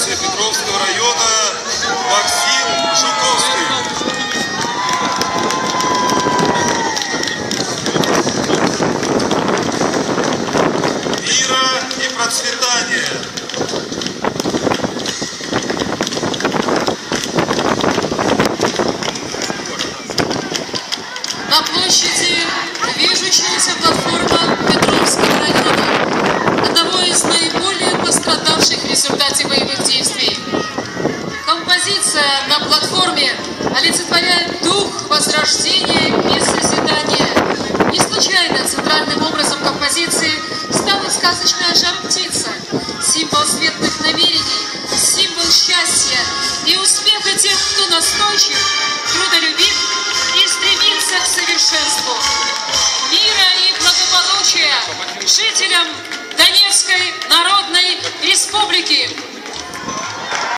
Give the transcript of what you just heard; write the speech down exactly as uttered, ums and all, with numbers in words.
администрации Петровского района Максим Жуковский. Мира и процветания. На площади движущаяся платформа Петровского района, одного из наиболее пострадавших в результате боевых действий. Композиция на платформе олицетворяет дух возрождения и созидания. Не случайно центральным образом композиции стала сказочная жар-птица, символ светлых намерений, символ счастья и успеха тех, кто настойчив, трудолюбив и стремится к совершенству. Мира и благополучия жителям Донецкой Народной Республики!